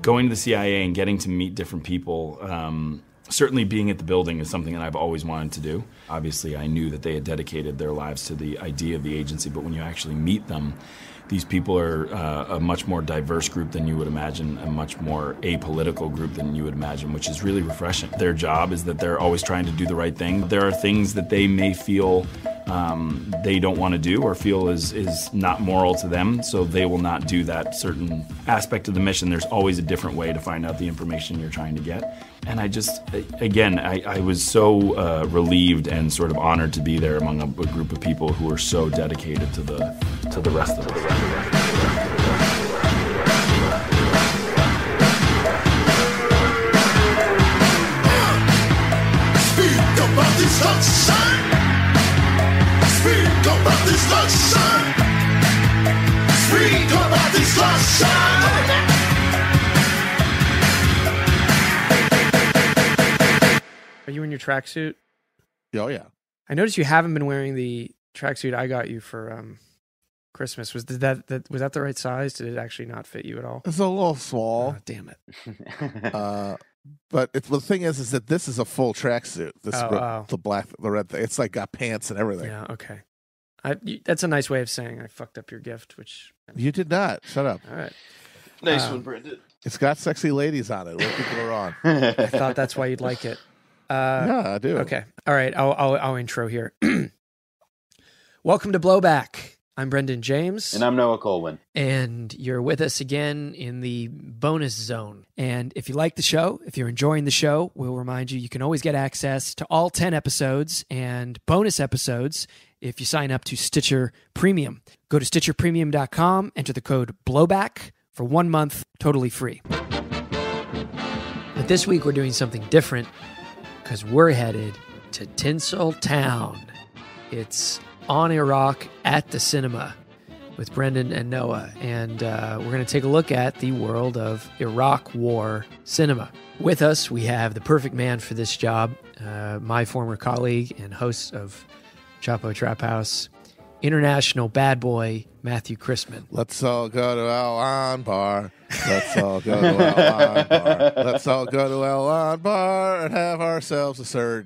going to the CIA and getting to meet different people, certainly being at the building is something that I've always wanted to do. Obviously, I knew that they had dedicated their lives to the idea of the agency, but when you actually meet them, these people are a much more diverse group than you would imagine, a much more apolitical group than you would imagine, which is really refreshing. Their job is that they're always trying to do the right thing. There are things that they may feel they don't want to do or feel is not moral to them, so they will not do that certain aspect of the mission. There's always a different way to find out the information you're trying to get. And I just, again, I was so relieved and sort of honored to be there among a group of people who are so dedicated to the rest of it. Speak about this sunshine. Speak about this sunshine. Speak about this sunshine. Are you in your tracksuit? Oh, yeah. I noticed you haven't been wearing the tracksuit I got you for Christmas. Was that the right size? Did it actually not fit you at all? It's a little small. Oh, damn it. But the thing is that this is a full tracksuit. The red thing. It's like got pants and everything. Yeah, okay. That's a nice way of saying I fucked up your gift, which... You did not. Shut up. All right. Nice one, Brendan. It's got sexy ladies on it. What people are on. I thought that's why you'd like it. Yeah, I do. Okay. All right. I'll intro here. Welcome to Blowback. I'm Brendan James. And I'm Noah Colwyn. And you're with us again in the bonus zone. And if you like the show, if you're enjoying the show, we'll remind you can always get access to all 10 episodes and bonus episodes if you sign up to Stitcher Premium. Go to StitcherPremium.com, enter the code BLOWBACK for 1 month, totally free. But this week we're doing something different because we're headed to Tinseltown. It's on Iraq at the cinema with Brendan and Noah, and we're going to take a look at the world of Iraq War cinema. With us, we have the perfect man for this job, my former colleague and host of Chapo Trap House, international bad boy Matthew Christman. Let's all go to Al Anbar. Let's all go to Al Anbar. Let's all go to Al Anbar and have ourselves a surge.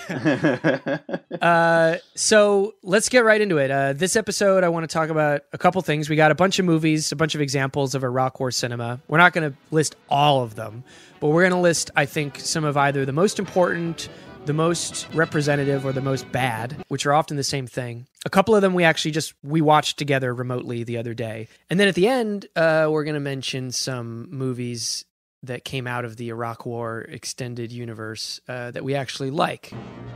So let's get right into it. This episode, I want to talk about a couple things. We got a bunch of movies, a bunch of examples of Iraq War cinema. We're not going to list all of them, but we're going to list, I think, some of either the most important, the most representative, or the most bad, which are often the same thing. A couple of them we watched together remotely the other day. And then at the end, we're going to mention some movies that came out of the Iraq War extended universe that we actually like.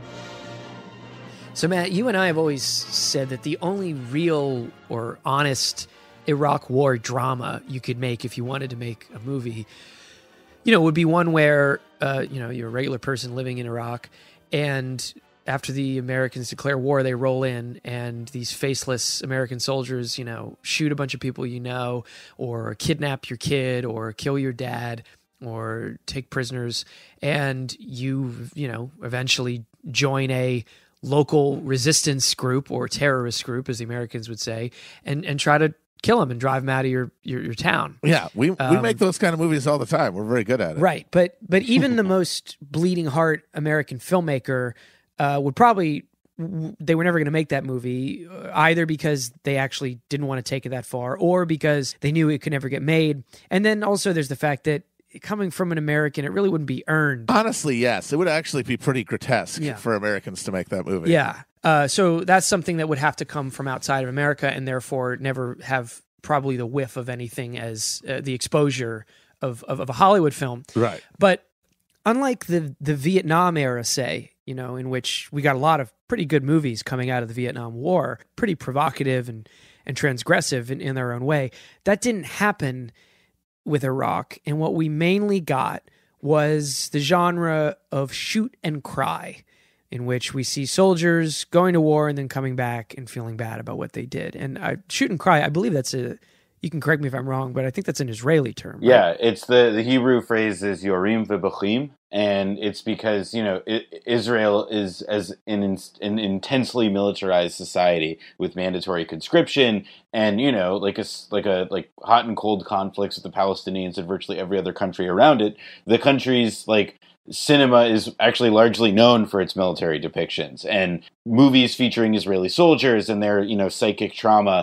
So Matt, you and I have always said that the only real or honest Iraq War drama you could make if you wanted to make a movie, would be one where, you're a regular person living in Iraq, and after the Americans declare war, they roll in, and these faceless American soldiers, shoot a bunch of people or kidnap your kid, or kill your dad, or take prisoners, and you eventually join a local resistance group or terrorist group, as the Americans would say, and try to kill them and drive them out of your town. Yeah, we make those kind of movies all the time. We're very good at it. Right, but even the most bleeding heart American filmmaker they were never going to make that movie, either because they actually didn't want to take it that far, or because they knew it could never get made. And then also there's the fact that coming from an American, it really wouldn't be earned. Honestly, yes. It would actually be pretty grotesque for Americans to make that movie. Yeah. So that's something that would have to come from outside of America, and therefore never have probably the whiff of anything as the exposure of a Hollywood film. Right. But unlike the Vietnam era, say, in which we got a lot of pretty good movies coming out of the Vietnam War, pretty provocative and transgressive in their own way, that didn't happen with Iraq. And what we mainly got was the genre of shoot and cry, in which we see soldiers going to war and then coming back and feeling bad about what they did. And shoot and cry, I believe that's You can correct me if I'm wrong, but I think that's an Israeli term. Right? Yeah, it's the Hebrew phrase is Yorim v'Bachim, and it's because Israel is as an intensely militarized society with mandatory conscription, and like hot and cold conflicts with the Palestinians and virtually every other country around it. The country's cinema is actually largely known for its military depictions, and movies featuring Israeli soldiers and their psychic trauma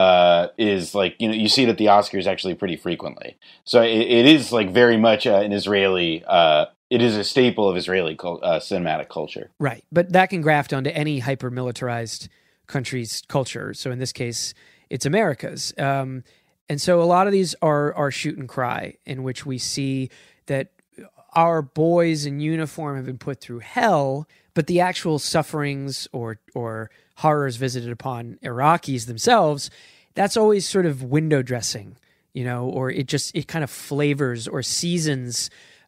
is you see it at the Oscars actually pretty frequently. So it is very much an Israeli. It is a staple of Israeli cinematic culture. Right, but that can graft onto any hyper-militarized country's culture. So in this case, it's America's. And so a lot of these are shoot and cry, in which we see that our boys in uniform have been put through hell, but the actual sufferings or horrors visited upon Iraqis themselves, that's always sort of window dressing, or it kind of flavors or seasons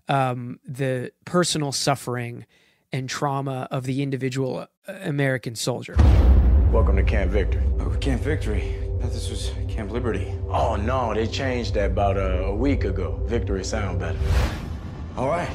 the personal suffering and trauma of the individual American soldier. Welcome to Camp Victory. Oh, Camp Victory. I thought this was Camp Liberty. Oh, no, they changed that about a week ago. Victory sound better. All right.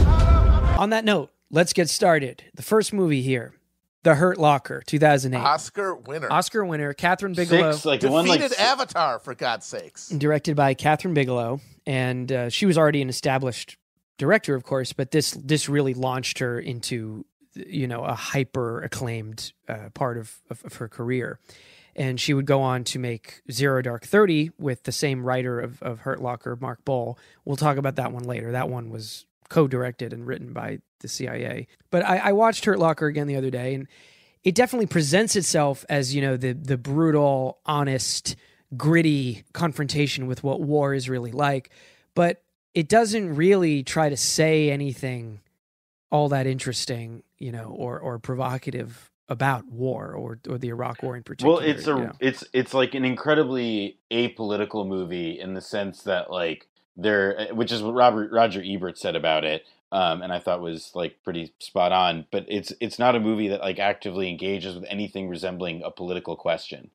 On that note, let's get started. The first movie here, The Hurt Locker, 2008. Oscar winner, Catherine Bigelow. defeated Avatar, for God's sakes. Directed by Catherine Bigelow. And she was already an established director, of course, but this really launched her into, a hyper acclaimed part of her career. And she would go on to make Zero Dark 30 with the same writer of Hurt Locker, Mark Bowl. We'll talk about that one later. That one was co-directed and written by the CIA. But I watched Hurt Locker again the other day, and it definitely presents itself as, the brutal, honest, gritty confrontation with what war is really like. But it doesn't really try to say anything all that interesting, or provocative about war or the Iraq War in particular. Well, it's like an incredibly apolitical movie in the sense that which is what Roger Ebert said about it, and I thought was pretty spot on. But it's not a movie that actively engages with anything resembling a political question.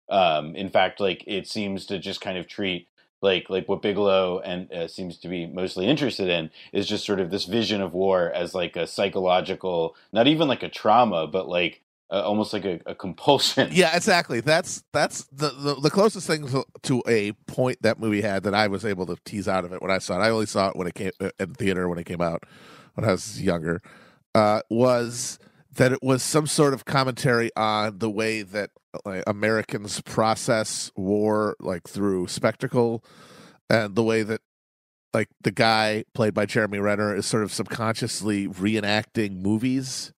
In fact, it seems to just kind of treat what Bigelow and seems to be mostly interested in is just sort of this vision of war as a psychological, not even a trauma, but almost a compulsion. Yeah, exactly. That's the closest thing to a point that movie had that I was able to tease out of it when I saw it. I only saw it when it came in theater when it came out when I was younger. Was that it was some sort of commentary on the way that Americans process war through spectacle, and the way that the guy played by Jeremy Renner is sort of subconsciously reenacting movies.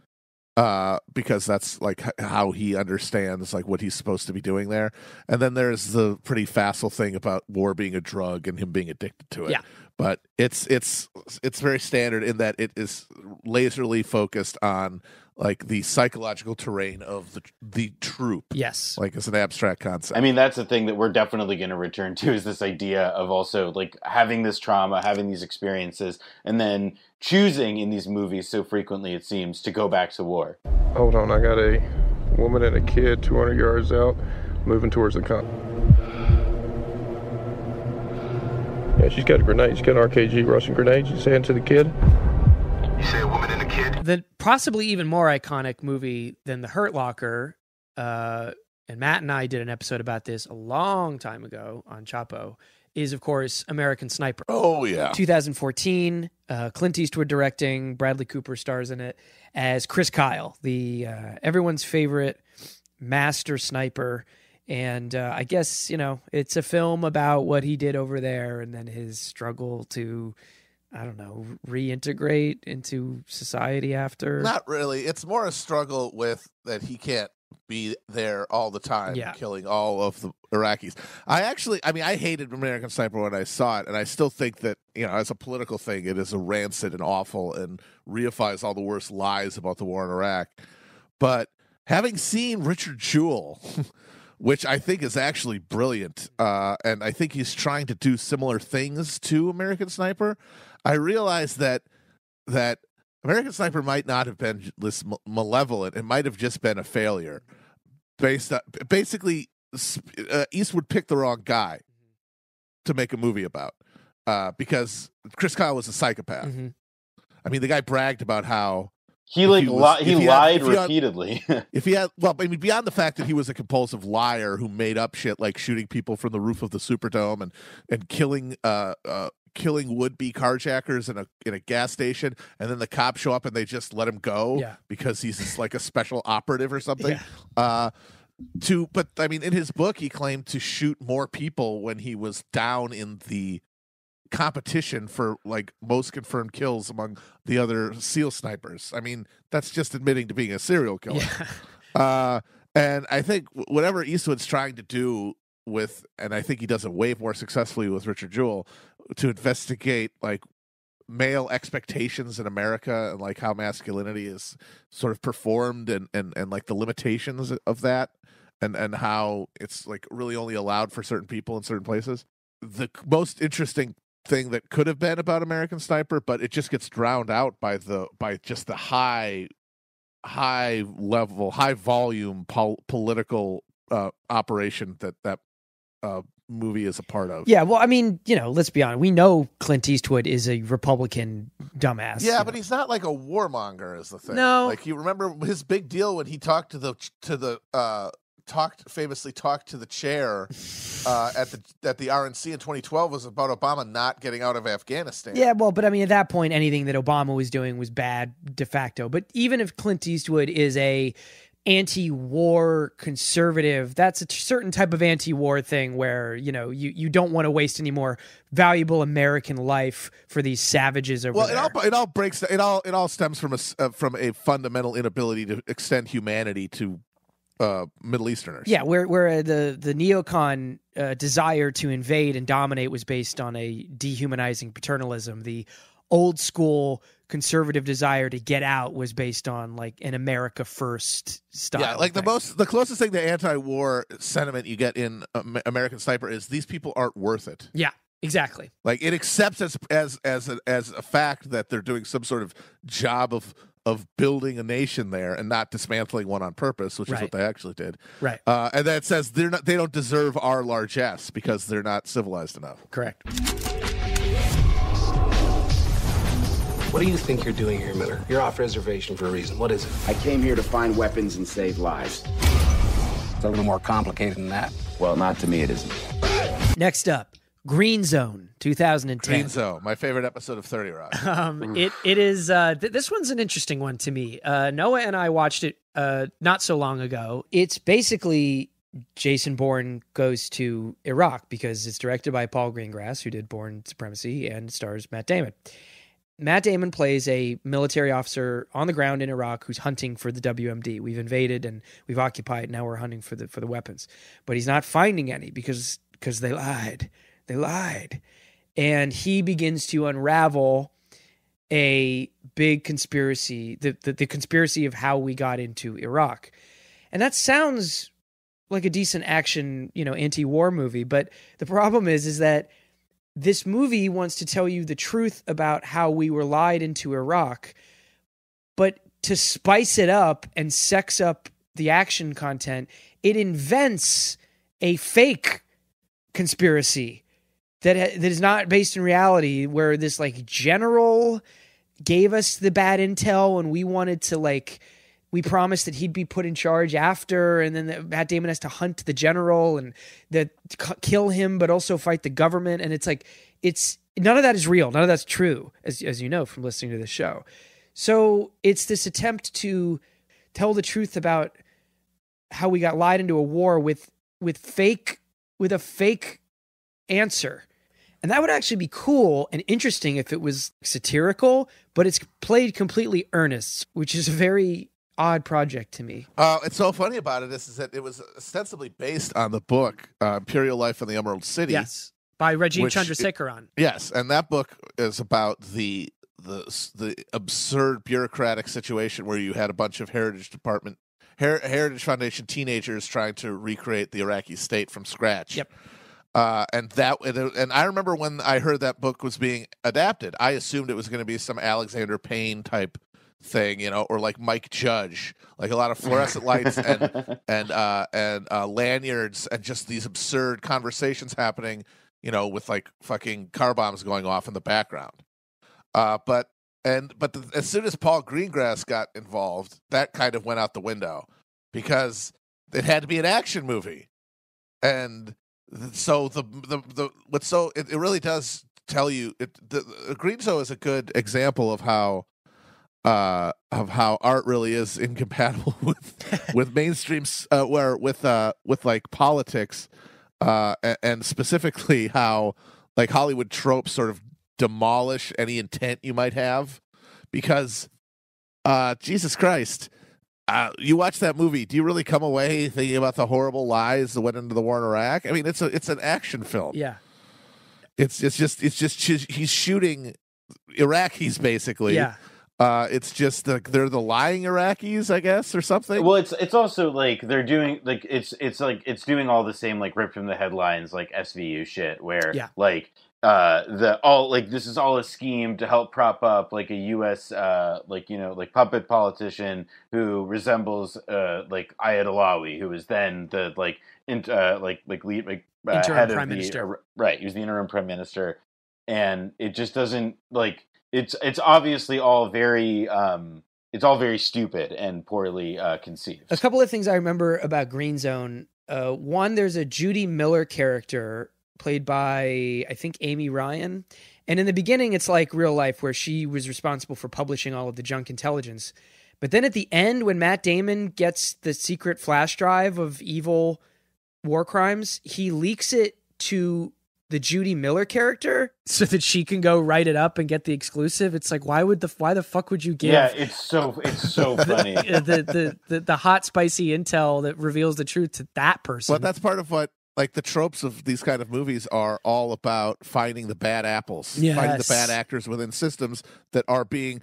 Because that's how he understands what he's supposed to be doing there. And then there's the pretty facile thing about war being a drug and him being addicted to it. Yeah. But it's very standard in that it is laserly focused on the psychological terrain of the troop. Yes. As an abstract concept. I mean, that's the thing that we're definitely going to return to is this idea of also having this trauma, having these experiences, and then choosing in these movies so frequently, it seems, to go back to war. Hold on, I got a woman and a kid 200 yards out, moving towards the con. Yeah, she's got a grenade. She's got an RKG Russian grenade. She's saying to the kid. You say a woman and a kid? The possibly even more iconic movie than The Hurt Locker, and Matt and I did an episode about this a long time ago on Chapo, is, of course, American Sniper. Oh, yeah. 2014, Clint Eastwood directing, Bradley Cooper stars in it as Chris Kyle, the everyone's favorite master sniper. And I guess, it's a film about what he did over there and then his struggle to, reintegrate into society after. Not really. It's more a struggle with that he can't be there all the time, killing all of the Iraqis. I hated American Sniper when I saw it, and I still think that, as a political thing, it is a rancid and awful and reifies all the worst lies about the war in Iraq. But having seen Richard Jewell, which I think is actually brilliant, and I think he's trying to do similar things to American Sniper, I realized that American Sniper might not have been this malevolent. It might have just been a failure. Basically, Eastwood picked the wrong guy to make a movie about because Chris Kyle was a psychopath. Mm-hmm. I mean, the guy bragged about how he lied repeatedly. If he had, well, I mean, beyond the fact that he was a compulsive liar who made up shit like shooting people from the roof of the Superdome and killing would-be carjackers in a gas station, and then the cops show up and they just let him go because he's just like a special operative or something. But I mean, in his book, he claimed to shoot more people when he was down in the competition for like most confirmed kills among the other SEAL snipers. I mean, that's just admitting to being a serial killer. And I think whatever Eastwood's trying to do with, and I think he does it way more successfully with Richard Jewell, to investigate like male expectations in America and like how masculinity is sort of performed and like the limitations of that and how it's like really only allowed for certain people in certain places. The most interesting thing that could have been about American Sniper, but it just gets drowned out by just the high level, high volume political operation that movie is a part of. Yeah, well, I mean, let's be honest. We know Clint Eastwood is a Republican dumbass. Yeah, but he's not like a warmonger is the thing. No. Like, you remember his big deal when he talked famously talked to the chair at the RNC in 2012 was about Obama not getting out of Afghanistan. Yeah, well, but I mean, at that point, anything that Obama was doing was bad de facto. But even if Clint Eastwood is a anti-war conservative, that's a certain type of anti-war thing where you don't want to waste any more valuable American life for these savages over there. Well, it all stems from a fundamental inability to extend humanity to Middle Easterners. Yeah, where the neocon desire to invade and dominate was based on a dehumanizing paternalism. The old school conservative desire to get out was based on like an America first style. Yeah, like thing. the closest thing to anti-war sentiment you get in American Sniper is these people aren't worth it. Yeah, exactly. Like it accepts as a fact that they're doing some sort of job of building a nation there and not dismantling one on purpose, which is what they actually did. Right. And that says they don't deserve our largesse because they're not civilized enough. Correct. What do you think you're doing here, Miller? You're off reservation for a reason. What is it? I came here to find weapons and save lives. It's a little more complicated than that. Well, not to me, it isn't. Next up, Green Zone, 2010. Green Zone, my favorite episode of 30 Rock. It is. This one's an interesting one to me. Noah and I watched it not so long ago. It's basically Jason Bourne goes to Iraq because it's directed by Paul Greengrass, who did Bourne Supremacy, and stars Matt Damon. Matt Damon plays a military officer on the ground in Iraq who's hunting for the WMD. We've invaded and we've occupied. Now we're hunting for the weapons, but he's not finding any because they lied. They lied, and he begins to unravel a big conspiracy, the conspiracy of how we got into Iraq, and that sounds like a decent action, anti-war movie. But the problem is that this movie wants to tell you the truth about how we were lied into Iraq, but to spice it up and sex up the action content, it invents a fake conspiracy that is not based in reality, where this like general gave us the bad intel and we wanted to we promised that he'd be put in charge after, and then Matt Damon has to hunt the general and kill him, but also fight the government. And it's none of that is real. None of that's true, as you know from listening to this show. So it's this attempt to tell the truth about how we got lied into a war with a fake answer. And that would actually be cool and interesting if it was satirical, but it's played completely earnest, which is a very odd project to me. It's so funny about it is that it was ostensibly based on the book Imperial Life in the Emerald City. Yes, by Rajiv Chandrasekharan. Yes, and that book is about the absurd bureaucratic situation where you had a bunch of Heritage Foundation teenagers trying to recreate the Iraqi state from scratch. Yep. And I remember when I heard that book was being adapted, I assumed it was going to be some Alexander Payne type thing, or like Mike Judge, like a lot of fluorescent lights and lanyards and just these absurd conversations happening, with like fucking car bombs going off in the background. But as soon as Paul Greengrass got involved, that kind of went out the window because it had to be an action movie, and so it really does tell you the Green Zone is a good example of how art really is incompatible with mainstream with like politics, and specifically how like Hollywood tropes sort of demolish any intent you might have, because Jesus Christ, you watch that movie, do you really come away thinking about the horrible lies that went into the war in Iraq? I mean, it's an action film. Yeah. It's just he's shooting Iraqis basically. Yeah. It's just they're the lying Iraqis, I guess, or something. Well, it's also like they're doing like it's doing all the same like rip from the headlines like SVU shit where like this is all a scheme to help prop up like a U.S. Like puppet politician who resembles like Ayad Alawi, who was then the interim head prime of minister. Right, he was the interim prime minister, and it just doesn't like it's obviously all very stupid and poorly conceived. A couple of things I remember about Green Zone. One, there's a Judy Miller character played by, I think, Amy Ryan. And in the beginning, it's like real life where she was responsible for publishing all of the junk intelligence. But then at the end, when Matt Damon gets the secret flash drive of evil war crimes, he leaks it to the Judy Miller character so that she can go write it up and get the exclusive. It's like, why the fuck would you give? Yeah, it's so funny. the hot, spicy intel that reveals the truth to that person. Well, that's part of what, like, the tropes of these kind of movies are all about: finding the bad apples, finding the bad actors within systems that are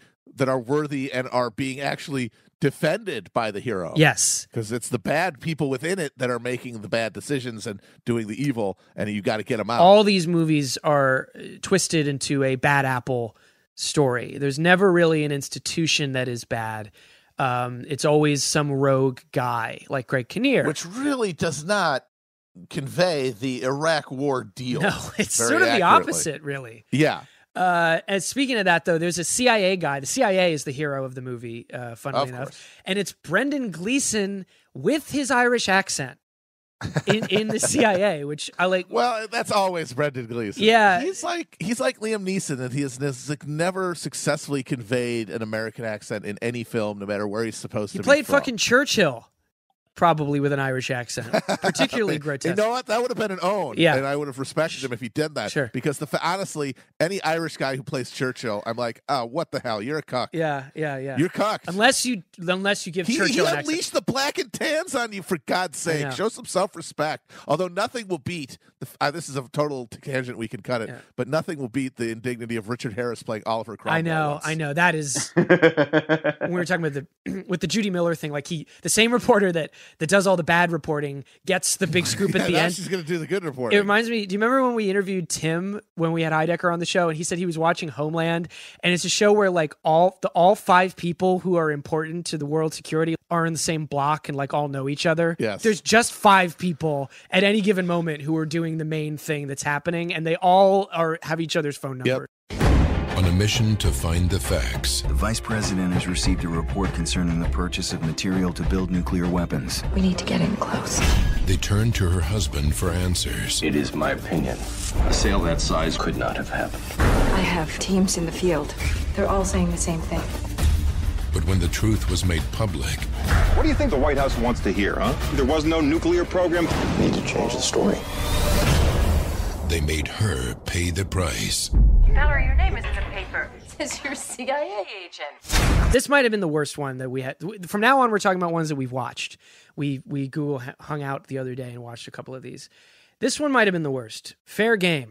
worthy and are being actually defended by the hero. Yes. Because it's the bad people within it that are making the bad decisions and doing the evil, and you got to get them out. All these movies are twisted into a bad apple story. There's never really an institution that is bad. It's always some rogue guy like Greg Kinnear. Which really does not convey the Iraq war deal. No, it's sort of the opposite, really. Yeah. And speaking of that, though, there's a CIA guy. The CIA is the hero of the movie, funnily enough. And it's Brendan Gleeson with his Irish accent in the CIA, which I like. Well, that's always Brendan Gleeson. Yeah. He's like Liam Neeson, and he has like never successfully conveyed an American accent in any film, no matter where he's supposed to be. He played fucking Churchill. Probably with an Irish accent, particularly grotesque. You know what? That would have been an own. Yeah. And I would have respected him if he did that. Sure. Because honestly, any Irish guy who plays Churchill, I'm like, oh, what the hell? You're a cuck. Yeah. You're cucked. Unless you give Churchill an accent. He unleashed the black and tans on you, for God's sake. Show some self-respect. Although nothing will beat, this is a total tangent, we can cut it, but nothing will beat the indignity of Richard Harris playing Oliver Cromwell. I know. That is, when we were talking about with the Judy Miller thing, like the same reporter that does all the bad reporting gets the big scoop at the end. She's going to do the good reporting. It reminds me, do you remember when we interviewed Tim when we had Heidecker on the show, and he said he was watching Homeland, and it's a show where like all five people who are important to the world security are in the same block and like all know each other. Yes. There's just five people at any given moment who are doing the main thing that's happening, and they all have each other's phone number. Yep. On a mission to find the facts. The Vice President has received a report concerning the purchase of material to build nuclear weapons. We need to get in close. They turn to her husband for answers. It is my opinion. A sale that size could not have happened. I have teams in the field. They're all saying the same thing. But when the truth was made public... What do you think the White House wants to hear, huh? There was no nuclear program? We need to change the story. They made her pay the price. Valerie, your name is in the paper. It says you're a CIA agent. This might have been the worst one that we had. From now on, we're talking about ones that we've watched. We Google hung out the other day and watched a couple of these. This one might have been the worst. Fair Game.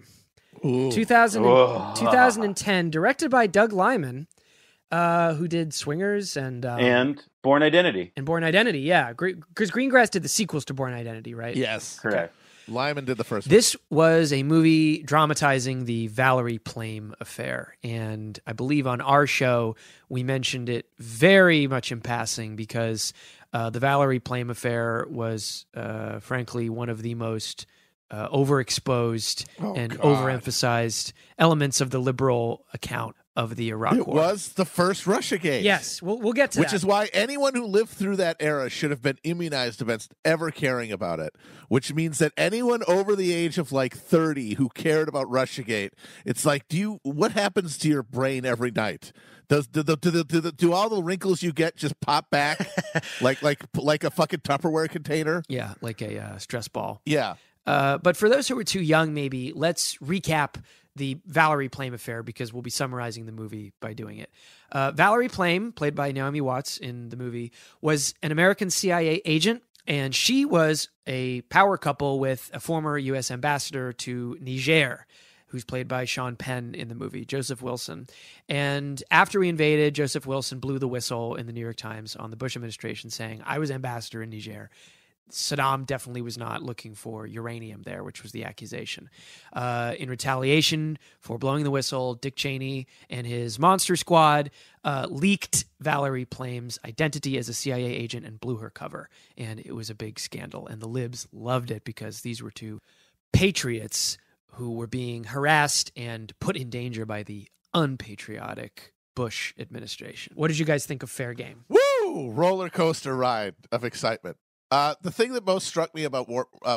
2010, directed by Doug Liman, who did Swingers and Born Identity. And Born Identity, yeah. Because Greengrass did the sequels to Born Identity, right? Yes. Correct. Lyman did the first one. This was a movie dramatizing the Valerie Plame affair. And I believe on our show, we mentioned it very much in passing because the Valerie Plame affair was, frankly, one of the most overexposed and overemphasized elements of the liberal account of the Iraq War. It was the first Russiagate. Yes, we'll get to that. Which is why anyone who lived through that era should have been immunized against ever caring about it, which means that anyone over the age of like 30 who cared about Russiagate, it's like, what happens to your brain every night? Do all the wrinkles you get just pop back like a fucking Tupperware container? Yeah, like a stress ball. Yeah. But for those who are too young, maybe, let's recap the Valerie Plame affair because we'll be summarizing the movie by doing it. Valerie Plame, played by Naomi Watts in the movie, was an American CIA agent, and she was a power couple with a former U.S. ambassador to Niger, who's played by Sean Penn in the movie, Joseph Wilson. And after we invaded, Joseph Wilson blew the whistle in the New York Times on the Bush administration saying, I was ambassador in Niger. Saddam definitely was not looking for uranium there, which was the accusation. In retaliation for blowing the whistle, Dick Cheney and his monster squad leaked Valerie Plame's identity as a CIA agent and blew her cover. And it was a big scandal. And the libs loved it because these were two patriots who were being harassed and put in danger by the unpatriotic Bush administration. What did you guys think of Fair Game? Woo! Roller coaster ride of excitement. The thing that most struck me about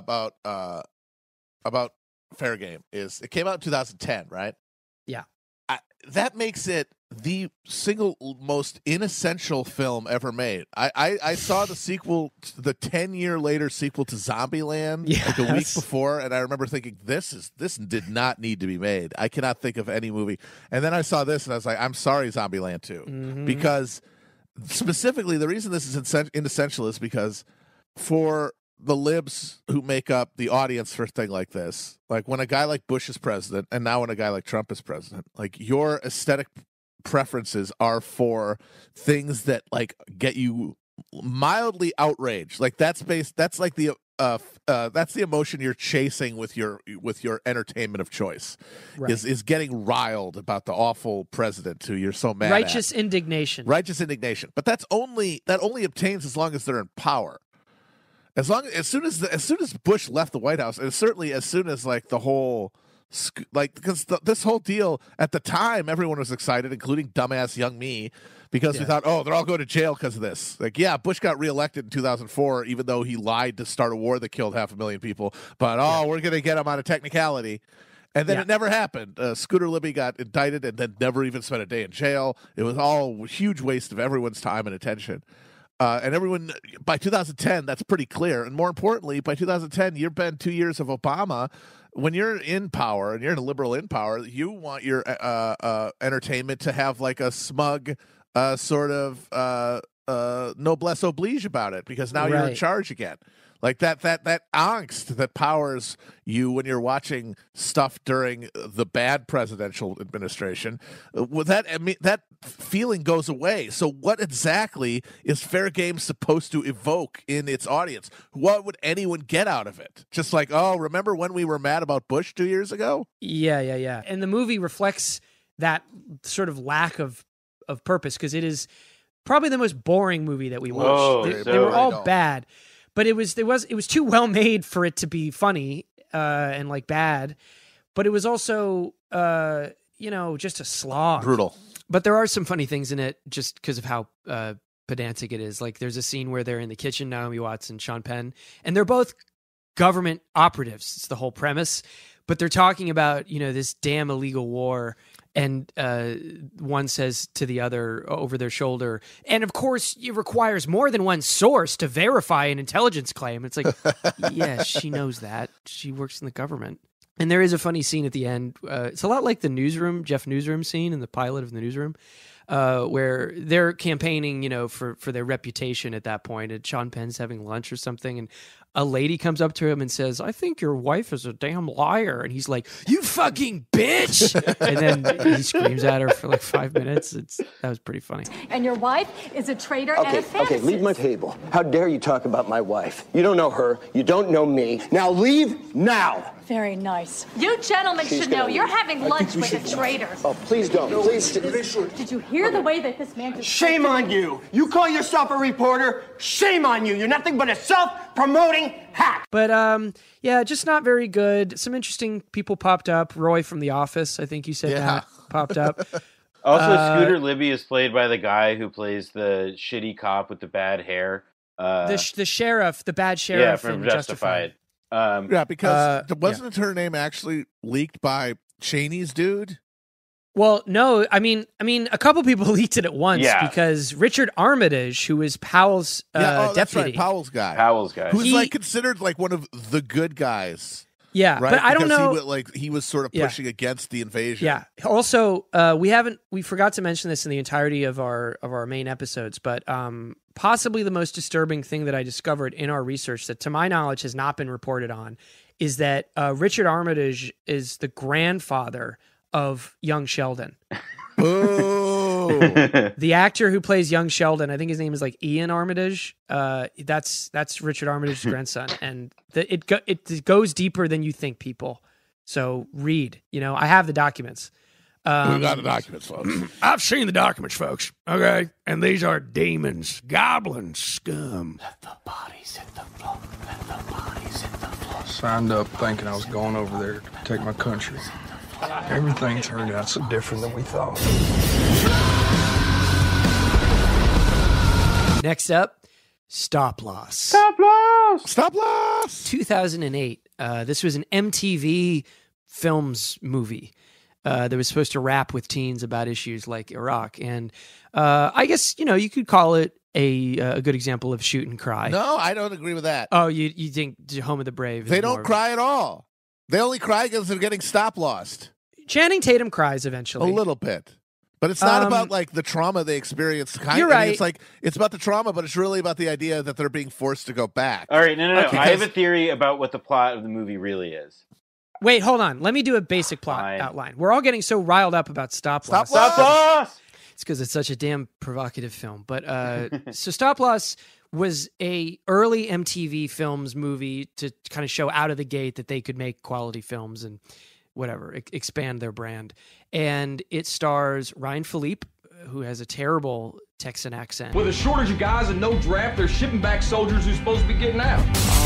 Fair Game is it came out in 2010, right? Yeah. That makes it the single most inessential film ever made. I saw the sequel, the 10-year later sequel to Zombieland, like a week before, and I remember thinking, this did not need to be made. I cannot think of any movie. And then I saw this, and I was like, I'm sorry, Zombieland 2. Because specifically, the reason this is inessential is because for the libs who make up the audience for a thing like this, like when a guy like Bush is president and now when a guy like Trump is president, like your aesthetic preferences are for things that like get you mildly outraged. Like that's like the that's the emotion you're chasing with your entertainment of choice, right. is getting riled about the awful president who you're so mad Righteous at. indignation. But that only obtains as long as they're in power. As soon as Bush left the White House, and certainly as soon as like the whole because this whole deal at the time, everyone was excited, including dumbass young me, because we thought, oh, they're all going to jail because of this. Like, yeah, Bush got reelected in 2004, even though he lied to start a war that killed 500,000 people. But we're going to get him on a technicality. And then it never happened. Scooter Libby got indicted and then never even spent a day in jail. It was all a huge waste of everyone's time and attention. And everyone, by 2010, that's pretty clear. And more importantly, by 2010, you've been 2 years of Obama. When you're in power and you're in a liberal in power, you want your entertainment to have like a smug sort of noblesse oblige about it, because now you're in charge again. Like that angst that powers you when you're watching stuff during the bad presidential administration, that feeling goes away. So what exactly is Fair Game supposed to evoke in its audience? What would anyone get out of it? Just like, oh, remember when we were mad about Bush 2 years ago? Yeah. And the movie reflects that sort of lack of purpose, because it is probably the most boring movie that we watched. They were all bad. But it was too well made for it to be funny and like bad, but it was also just a slog, brutal. But there are some funny things in it just because of how pedantic it is. Like there's a scene where they're in the kitchen, Naomi Watts and Sean Penn, and they're both government operatives. It's the whole premise, but they're talking about this damn illegal war. And one says to the other over their shoulder, and of course, it requires more than one source to verify an intelligence claim. It's like, yeah, she knows that. She works in the government. And there is a funny scene at the end. It's a lot like the Jeff Newsroom scene in the pilot of the Newsroom, where they're campaigning, for their reputation at that point. And Sean Penn's having lunch or something, and a lady comes up to him and says, "I think your wife is a damn liar." And he's like, "You fucking bitch!" And then he screams at her for like 5 minutes. That was pretty funny. And your wife is a traitor and a fantasist. Okay, leave my table. How dare you talk about my wife? You don't know her. You don't know me. Now leave now. Very nice. You gentlemen should know you're having lunch with a traitor. Oh, please don't. Please. Did you hear the way that this man just... Shame on you. You call yourself a reporter? Shame on you. You're nothing but a self-promoting hack. But, just not very good. Some interesting people popped up. Roy from The Office, I think you said that, popped up. Also, Scooter Libby is played by the guy who plays the shitty cop with the bad hair. The sheriff, the bad sheriff from in Justified. Because wasn't her name actually leaked by Cheney's dude? Well, no, I mean, a couple people leaked it at once because Richard Armitage, who is Powell's deputy, that's right, Powell's guy, who's considered like one of the good guys. Yeah, right? But I don't know. He was sort of pushing against the invasion. Yeah. Also, we forgot to mention this in the entirety of our main episodes, but possibly the most disturbing thing that I discovered in our research that, to my knowledge, has not been reported on, is that Richard Armitage is the grandfather of young Sheldon. Oh, the actor who plays young Sheldon, I think his name is like Ian Armitage. That's Richard Armitage's grandson, and it goes deeper than you think, people. So read. I have the documents. We got the documents, folks. I've seen the documents, folks. Okay, and these are demons, goblins, scum. Let the bodies hit the floor. Let the bodies hit the floor. Signed up thinking I was going over there to protect my country. Everything turned out so different than we thought. Next up, Stop Loss. Stop Loss! Stop Loss! 2008. This was an MTV Films movie that was supposed to rap with teens about issues like Iraq. And I guess, you could call it a good example of shoot and cry. No, I don't agree with that. Oh, you think Home of the Brave? They don't cry at all. They only cry because they're getting stop lost. Channing Tatum cries eventually. A little bit. But it's not about like the trauma they experienced. You're right. It's like it's about the trauma, but it's really about the idea that they're being forced to go back. All right, no. Okay. I have a theory about what the plot of the movie really is. Wait, hold on. Let me do a basic plot outline. We're all getting so riled up about Stop Loss. Stop Loss! It's because it's such a damn provocative film. But so Stop Loss was a early MTV Films movie to kind of show out of the gate that they could make quality films and whatever, expand their brand. And it stars Ryan Philippe, who has a terrible Texan accent. With a shortage of guys and no draft, they're shipping back soldiers who's supposed to be getting out.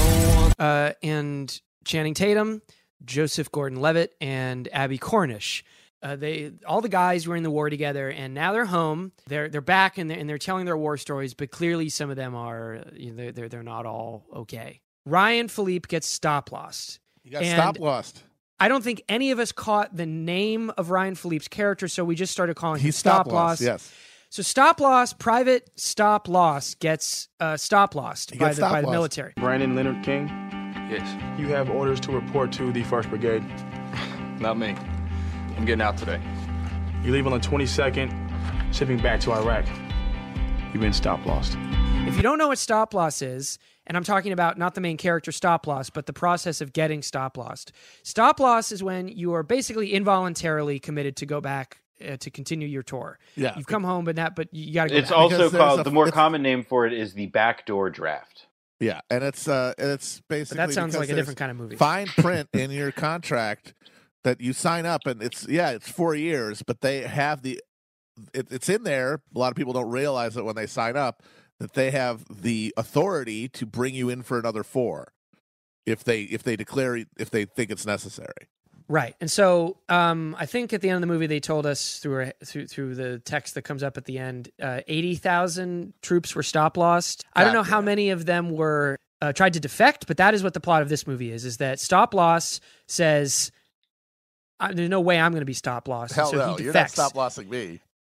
And Channing Tatum, Joseph Gordon-Levitt, and Abby Cornish. All the guys were in the war together, and now they're home. They're back, and they're telling their war stories. But clearly, some of them are they're not all okay. Ryan Philippe gets Stop Lost. You got Stop Lost. I don't think any of us caught the name of Ryan Philippe's character, so we just started calling him Stop Loss. Yes. So Stop Loss, Private Stop Loss gets Stop Lost by the military. Brandon Leonard King? Yes. You have orders to report to the 1st Brigade. Not me. I'm getting out today. You leave on the 22nd, shipping back to Iraq. You've been Stop Lost. If you don't know what Stop Loss is, and I'm talking about not the main character Stop Loss, but the process of getting Stop Lost. Stop Loss is when you are basically involuntarily committed to go back to continue your tour. Yeah. You've come home, but you got to go It's back. also called, the more common name for it is the backdoor draft. Yeah, and it's basically... But that sounds like a different kind of movie. Fine print in your contract that you sign up, and it's 4 years, but they have it's in there. A lot of people don't realize it when they sign up, that they have the authority to bring you in for another 4 if they think it's necessary. Right. And so I think at the end of the movie they told us through the text that comes up at the end, 80,000 troops were Stop Lost. I don't know how many of them were tried to defect, but that is what the plot of this movie is that Stop Loss says there's no way I'm going to be Stop Lost. Hell so no, he you're not defects. Stop Lossing me.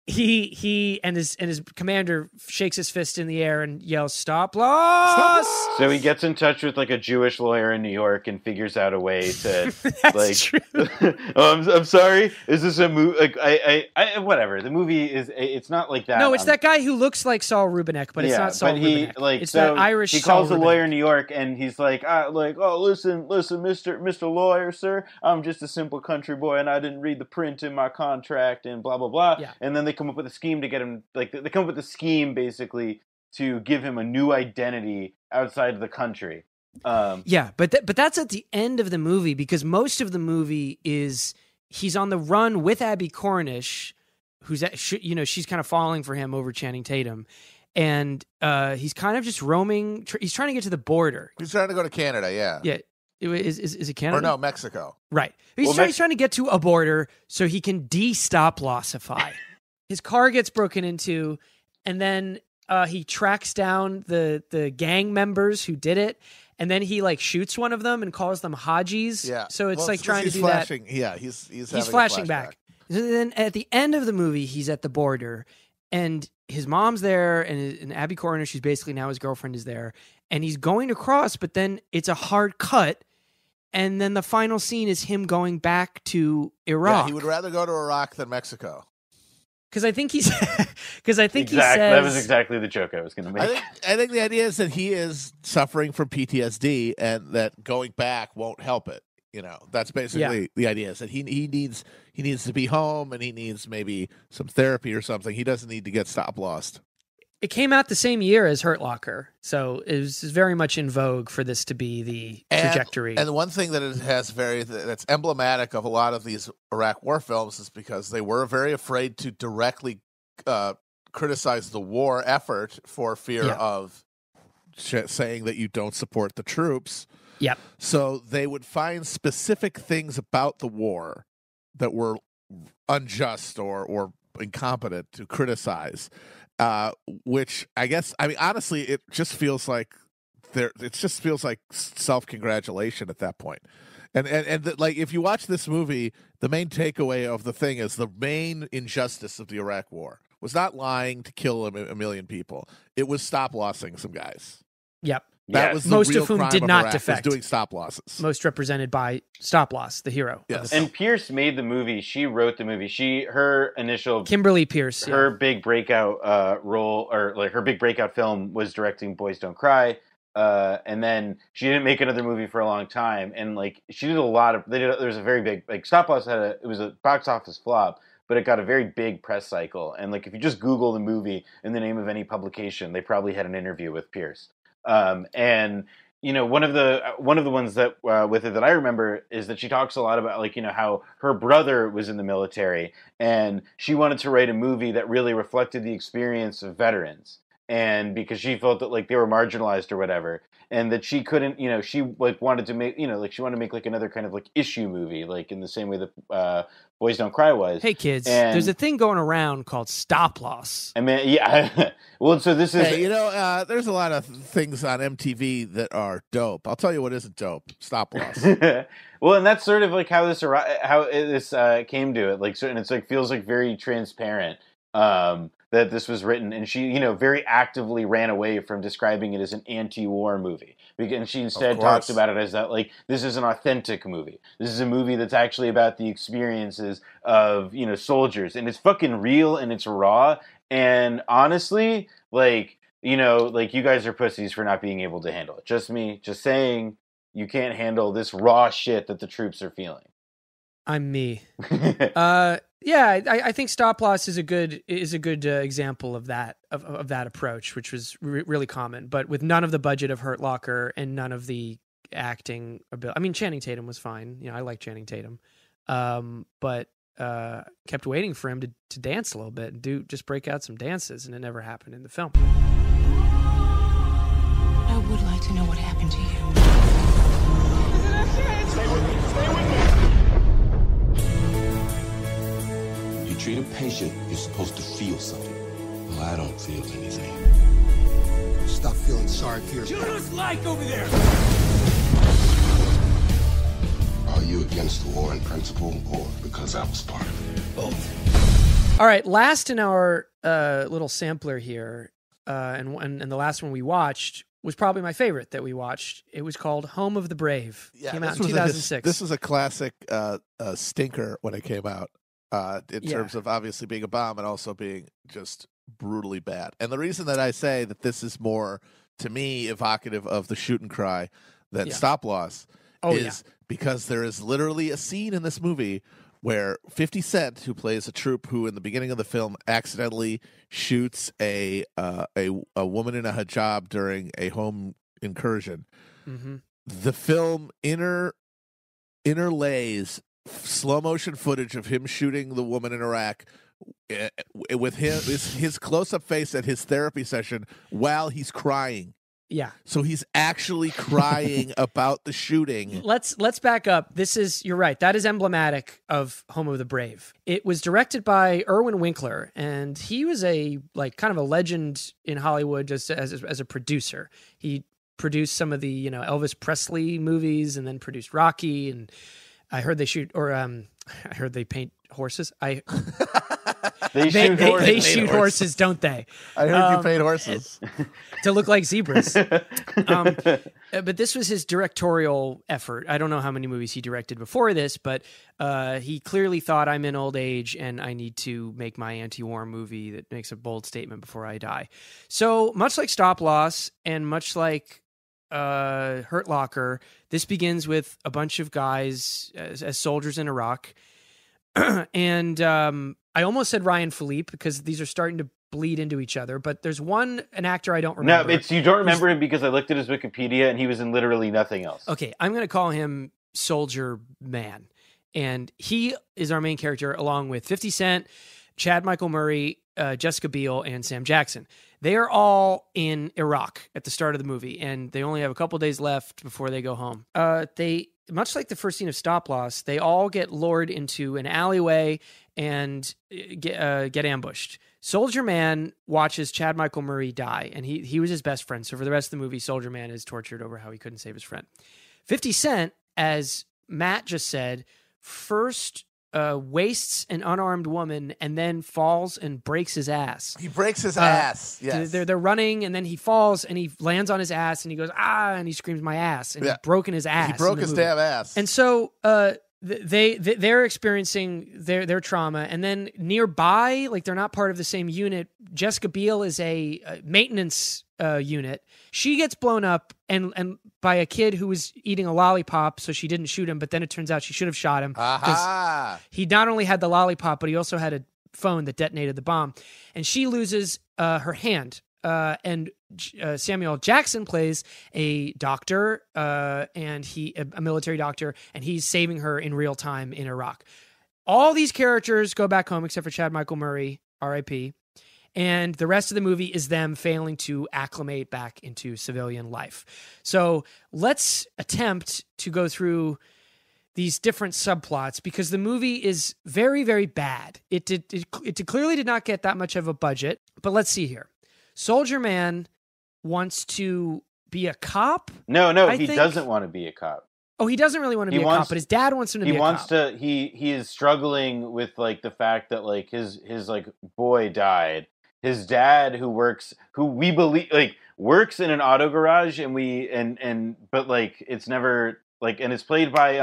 he and his commander shakes his fist in the air and yells, "Stop loss!" So he gets in touch with like a Jewish lawyer in New York and figures out a way to like. True. Oh, I'm sorry. Is this a movie? Like I whatever. The movie is. It's not like that. No, it's that guy who looks like Saul Rubinek, but it's not Saul Rubinek. Like, it's so that Irish. He calls Saul the lawyer Rubinek. in New York and he's like, oh, listen, Mr. Lawyer, sir. I'm just a simple country boy and I didn't read the print in my contract and blah blah blah. Yeah. And then they come up with a scheme to get him. Like they come up with a scheme basically to give him a new identity outside of the country. Yeah, but that's at the end of the movie because most of the movie is he's on the run with Abby Cornish, who's she's kind of falling for him over Channing Tatum, and he's kind of just roaming. He's trying to get to the border. He's trying to go to Canada. Yeah. Yeah. Is it Canada? Or no, Mexico. Right. He's trying to get to a border so he can de-stop-lossify. His car gets broken into, and then he tracks down the gang members who did it, and then he like shoots one of them and calls them Hajis. Yeah. So it's like trying to do flashing, that. Yeah, he's flashing back. And then at the end of the movie, he's at the border, and his mom's there, and Abby Cornish, who's basically now his girlfriend, is there, and he's going to cross, but then it's a hard cut. And then the final scene is him going back to Iraq. Yeah, he would rather go to Iraq than Mexico. Because I think he says that was exactly the joke I was going to make. I think the idea is that he is suffering from PTSD, and that going back won't help it. That's basically the idea. Is that he needs to be home, and he needs maybe some therapy or something. He doesn't need to get stop lost. It came out the same year as Hurt Locker, so it was very much in vogue for this to be the trajectory. And the one thing that it has that's emblematic of a lot of these Iraq war films is because they were very afraid to directly criticize the war effort for fear of saying that you don't support the troops. Yep. So they would find specific things about the war that were unjust or incompetent to criticize. Which honestly, it just feels like self-congratulation at that point. And if you watch this movie, the main takeaway of the thing is the main injustice of the Iraq War was not lying to kill a million people. It was stop lossing some guys. Yep. That was the most real of whom crime did of not Iraq, defect. was doing stop losses. Most represented by Stop Loss, the hero. Yes. And Pierce made the movie. She wrote the movie. Her initial Kimberly Pierce. Her big breakout role, or like her big breakout film, was directing Boys Don't Cry. And then she didn't make another movie for a long time. And like she did a lot of. There was a very big like Stop Loss it was a box office flop, but it got a very big press cycle. And like if you just Google the movie in the name of any publication, they probably had an interview with Pierce. And one of the ones that with it that I remember is that she talks a lot about like how her brother was in the military and she wanted to write a movie that really reflected the experience of veterans, and because she felt that like they were marginalized or whatever, and that she couldn't she like wanted to make she wanted to make like another kind of like issue movie, like in the same way that Boys Don't Cry was. Hey kids, there's a thing going around called Stop Loss. I mean, yeah. Well, so this is there's a lot of things on MTV that are dope. I'll tell you what isn't dope: Stop Loss. Well, and that's sort of like how this came to it. Like, and it's like feels like very transparent that this was written, and she very actively ran away from describing it as an anti-war movie, and she instead talks about it as that like this is an authentic movie. This is a movie that's actually about the experiences of soldiers, and it's fucking real and it's raw. And honestly, like you guys are pussies for not being able to handle it. Just me, just saying, you can't handle this raw shit that the troops are feeling. I'm me. Yeah, I think Stop Loss is a good example of that of that approach, which was really common, but with none of the budget of Hurt Locker and none of the acting ability. I mean, Channing Tatum was fine. I like Channing Tatum, but kept waiting for him to dance a little bit and just break out some dances, and it never happened in the film. I would like to know what happened to you. Stay with me. Stay with me. You treat a patient, you're supposed to feel something. Well, I don't feel anything. Stop feeling sorry for yourself. Shoot us like over there. Are you against the war in principle, or because I was part of it? Both. All right, last in our little sampler here, and the last one we watched was probably my favorite that we watched. It was called Home of the Brave. Yeah, came out in 2006. This was a classic stinker when it came out, in terms of obviously being a bomb and also being just brutally bad. And the reason that I say that this is more, to me, evocative of the shoot and cry than Stop Loss is because there is literally a scene in this movie where 50 Cent, who plays a troop who in the beginning of the film accidentally shoots a woman in a hijab during a home incursion. Mm-hmm. The film interlays slow motion footage of him shooting the woman in Iraq with his close up face at his therapy session while he's crying. Yeah. So he's actually crying about the shooting. Let's back up. You're right. That is emblematic of Home of the Brave. It was directed by Irwin Winkler, and he was kind of a legend in Hollywood just as a producer. He produced some of the, Elvis Presley movies and then produced Rocky, and I heard they I heard they paint horses. They shoot horses, don't they? I heard you paint horses to look like zebras. But this was his directorial effort. I don't know how many movies he directed before this, but he clearly thought, I'm in old age and I need to make my anti-war movie that makes a bold statement before I die. So much like Stop Loss and much like Hurt Locker, this begins with a bunch of guys as soldiers in Iraq. And I almost said Ryan Philippe because these are starting to bleed into each other, but there's an actor I don't remember. No, you don't remember him because I looked at his Wikipedia and he was in literally nothing else. Okay, I'm going to call him Soldier Man. And he is our main character along with 50 Cent, Chad Michael Murray, Jessica Biel, and Sam Jackson. They are all in Iraq at the start of the movie, and they only have a couple days left before they go home. Much like the first scene of Stop Loss, they all get lured into an alleyway and get ambushed. Soldier Man watches Chad Michael Murray die, and he was his best friend. So for the rest of the movie, Soldier Man is tortured over how he couldn't save his friend. 50 Cent, as Matt just said, first wastes an unarmed woman and then falls and breaks his ass. He breaks his ass. Yes. They're running and then he falls and he lands on his ass and he goes, and he screams, my ass. And he's broken his ass. He broke his damn ass. And so they're experiencing their trauma. And then nearby, like they're not part of the same unit, Jessica Biel is a maintenance unit. She gets blown up and by a kid who was eating a lollipop, so she didn't shoot him, but then it turns out she should have shot him. Because he not only had the lollipop, but he also had a phone that detonated the bomb. And she loses her hand. And Samuel Jackson plays a doctor, and a military doctor, and he's saving her in real time in Iraq. All these characters go back home except for Chad Michael Murray, R.I.P., and the rest of the movie is them failing to acclimate back into civilian life. So let's attempt to go through these different subplots because the movie is very, very bad. It clearly did not get that much of a budget, but let's see here. Soldier Man wants to be a cop? No, he doesn't want to be a cop. Oh, he doesn't really want to be a cop, but his dad wants him to be a cop. He is struggling with like the fact that like his like boy died. His dad, who we believe like works in an auto garage, but like it's never like, and it's played by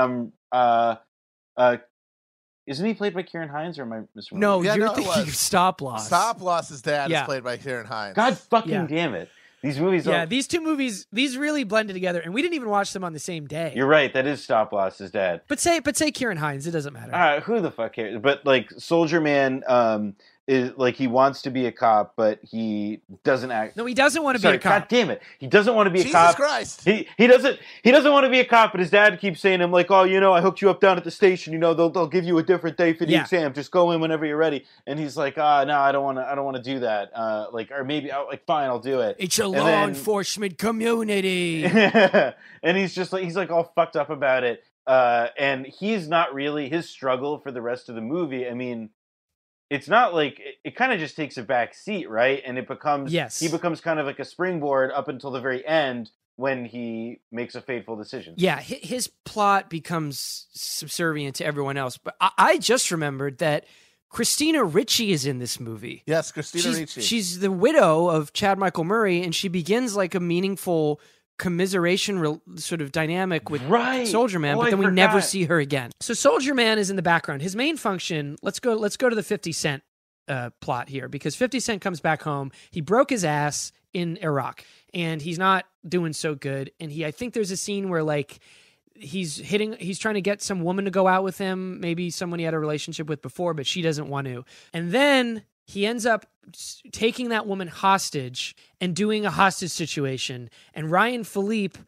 isn't he played by Kieran Hines or am I misremembering? No, you're thinking of Stop Loss. Stop Loss's dad is played by Kieran Hines. God fucking damn it. These movies these two movies, these really blended together, and we didn't even watch them on the same day. You're right, that is Stop Loss's dad. But say Kieran Hines, it doesn't matter. Who the fuck cares? But like Soldier Man is like he wants to be a cop, but he doesn't act. No, he doesn't want to be a cop. God damn it, he doesn't want to be a cop. Jesus Christ, he doesn't want to be a cop. But his dad keeps saying to him like, oh, I hooked you up down at the station. They'll give you a different day for the exam. Just go in whenever you're ready. And he's like, no, I don't want to do that. Or maybe fine, I'll do it. It's a law enforcement community. And he's all fucked up about it. And he's not really his struggle for the rest of the movie. I mean, it's not like it kind of just takes a back seat, right? And he becomes kind of like a springboard up until the very end when he makes a fateful decision. Yeah, his plot becomes subservient to everyone else. But I just remembered that Christina Ricci is in this movie. Yes, Christina Ricci. She's the widow of Chad Michael Murray, and she begins like a meaningful commiseration sort of dynamic with Soldier Man, but then we never see her again. So Soldier Man is in the background. His main function, let's go to the 50 Cent plot here, because 50 Cent comes back home. He broke his ass in Iraq, and he's not doing so good. And I think there's a scene where like he's trying to get some woman to go out with him, maybe someone he had a relationship with before, but she doesn't want to. And then he ends up taking that woman hostage and doing a hostage situation. And Ryan Philippe,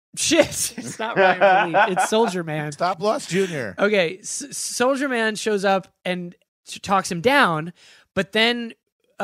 it's not Ryan Philippe, it's Soldier Man. Stop Loss Jr. Okay, Soldier Man shows up and talks him down, but then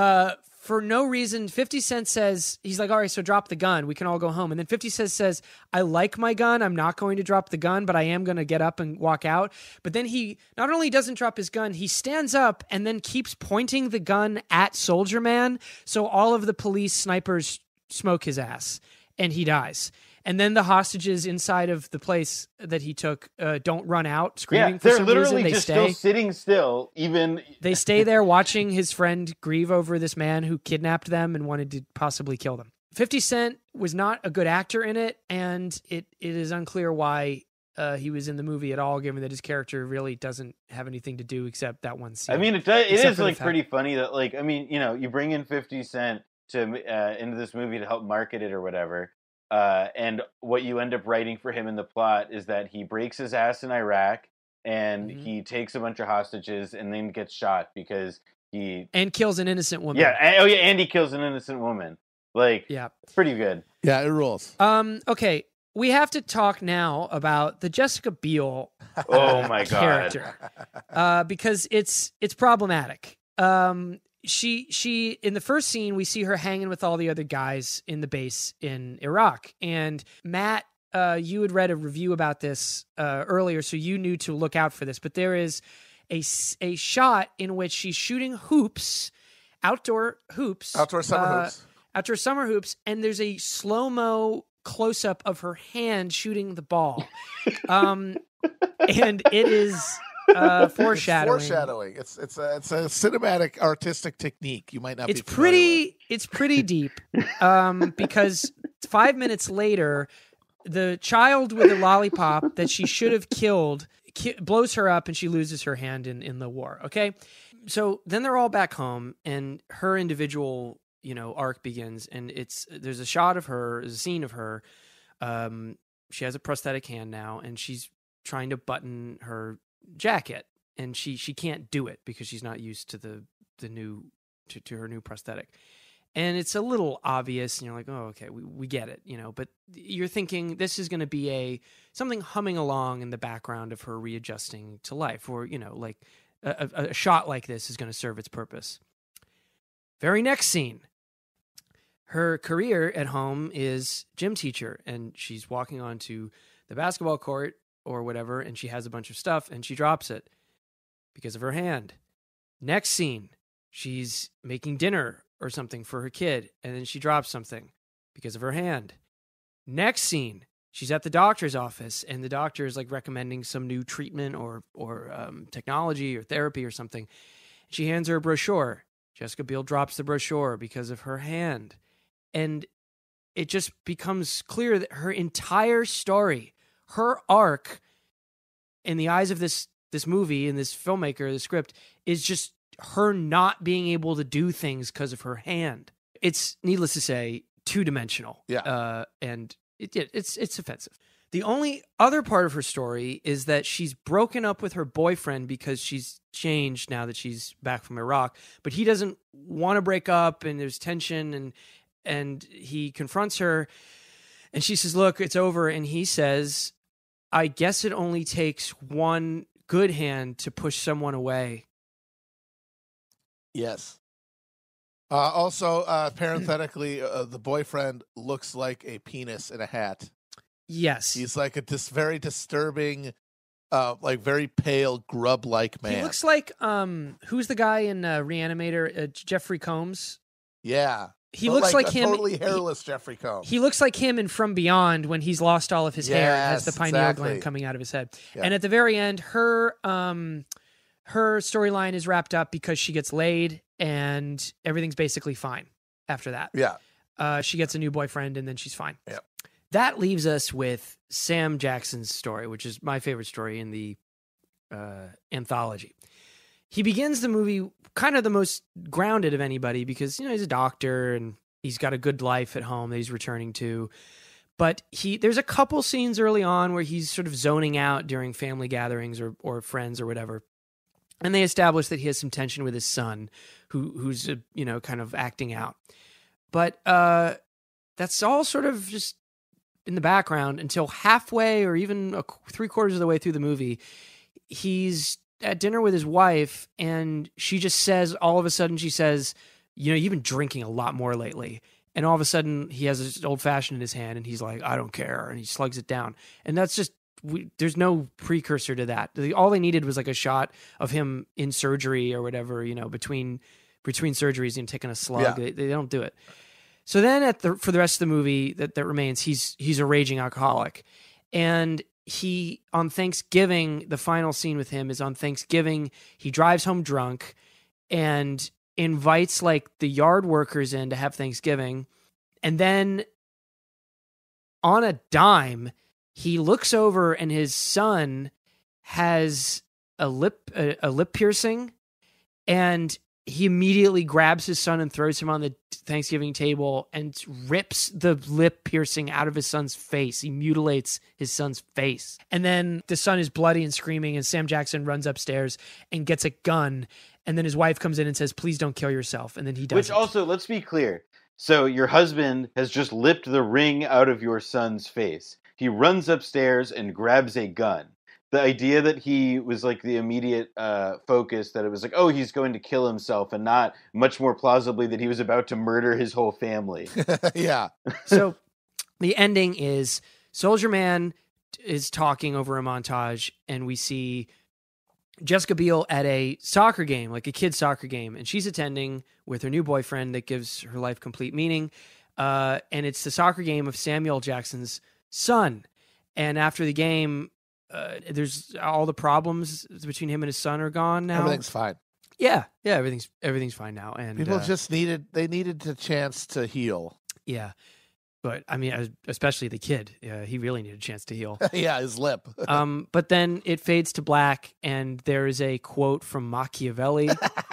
for no reason, 50 Cent says, he's like, all right, so drop the gun. We can all go home. And then 50 Cent says, I like my gun. I'm not going to drop the gun, but I am going to get up and walk out. But then he not only doesn't drop his gun, he stands up and then keeps pointing the gun at Soldier Man. So all of the police snipers smoke his ass and he dies. And then the hostages inside of the place that he took don't run out screaming for some reason. They're literally just still sitting still. They stay there watching his friend grieve over this man who kidnapped them and wanted to possibly kill them. 50 Cent was not a good actor in it, and it is unclear why he was in the movie at all, given that his character really doesn't have anything to do except that one scene. I mean, it is like pretty funny that, like, I mean, you know, you bring in 50 Cent to into this movie to help market it or whatever. And what you end up writing for him in the plot is that he breaks his ass in Iraq and he takes a bunch of hostages and then gets shot because and kills an innocent woman. Yeah. And he kills an innocent woman. Like, yeah, pretty good. Yeah, it rules. Okay. We have to talk now about the Jessica Biel character because it's problematic. She in the first scene, we see her hanging with all the other guys in the base in Iraq. And Matt, you had read a review about this earlier, so you knew to look out for this. But there is a shot in which she's shooting outdoor summer hoops, and there's a slow-mo close-up of her hand shooting the ball. And it is... foreshadowing. It's a cinematic artistic technique. You might not. It's pretty deep. Because 5 minutes later, the child with the lollipop that she should have killed blows her up, and she loses her hand in the war. Okay, so then they're all back home, and her individual arc begins, and there's a shot of her, there's a scene of her. She has a prosthetic hand now, and she's trying to button her jacket, and she can't do it because she's not used to the new to her new prosthetic, and it's a little obvious, and you're like, oh, okay, we get it, but you're thinking this is going to be something humming along in the background of her readjusting to life, or like a shot like this is going to serve its purpose. Very next scene, her career at home is gym teacher, and she's walking onto the basketball court or whatever, and she has a bunch of stuff, and she drops it because of her hand. Next scene, she's making dinner or something for her kid, and then she drops something because of her hand. Next scene, she's at the doctor's office, and the doctor is like recommending some new treatment or technology or therapy or something. She hands her a brochure. Jessica Biel drops the brochure because of her hand. And it just becomes clear that her entire story, her arc in the eyes of this movie and this filmmaker, the script, is just her not being able to do things because of her hand. It's, needless to say, two-dimensional. Yeah. And it's offensive. The only other part of her story is that she's broken up with her boyfriend because she's changed now that she's back from Iraq, but he doesn't want to break up, and there's tension, and he confronts her, and she says, look, it's over. And he says, I guess it only takes one good hand to push someone away. Yes. Also, parenthetically, the boyfriend looks like a penis in a hat. Yes. He's like this very disturbing, like very pale, grub-like man. He looks like, who's the guy in Reanimator? Jeffrey Combs? Yeah. He looks like him. Totally hairless Jeffrey Combs. He looks like him in From Beyond when he's lost all of his hair and has the pineal exactly. gland coming out of his head. Yeah. And at the very end, her her storyline is wrapped up because she gets laid and everything's basically fine after that. Yeah. She gets a new boyfriend and then she's fine. Yeah. That leaves us with Sam Jackson's story, which is my favorite story in the anthology. He begins the movie kind of the most grounded of anybody because, he's a doctor and he's got a good life at home that he's returning to. But there's a couple scenes early on where he's sort of zoning out during family gatherings or friends or whatever. And they establish that he has some tension with his son who's kind of acting out. But that's all sort of just in the background until halfway or even 3/4 of the way through the movie. He's at dinner with his wife and she just says, all of a sudden she says, you've been drinking a lot more lately. And all of a sudden he has this old fashioned in his hand and he's like, I don't care. And he slugs it down. And that's just, there's no precursor to that. All they needed was like a shot of him in surgery or whatever, between surgeries and taking a slug. Yeah. They don't do it. So then for the rest of the movie that remains, he's a raging alcoholic. And he, on Thanksgiving, the final scene with him is on Thanksgiving. He drives home drunk and invites like the yard workers in to have Thanksgiving. And then on a dime, he looks over and his son has a lip piercing, and he immediately grabs his son and throws him on the Thanksgiving table and rips the lip piercing out of his son's face. He mutilates his son's face. And then the son is bloody and screaming, and Sam Jackson runs upstairs and gets a gun. And then his wife comes in and says, please don't kill yourself. And then he does. Which also, let's be clear. So your husband has just lipped the ring out of your son's face. He runs upstairs and grabs a gun. The idea that he was like the immediate focus, that it was like, oh, he's going to kill himself, and not much more plausibly that he was about to murder his whole family. Yeah. So the ending is Soldier Man is talking over a montage, and we see Jessica Biel at a soccer game, like a kid's soccer game, and she's attending with her new boyfriend that gives her life complete meaning. And it's the soccer game of Samuel Jackson's son. And after the game, there's all the problems between him and his son are gone now. Everything's fine. Yeah, everything's fine now. And people just needed a chance to heal. Yeah. But I mean, especially the kid, he really needed a chance to heal. Yeah, his lip. But then it fades to black, and there is a quote from Machiavelli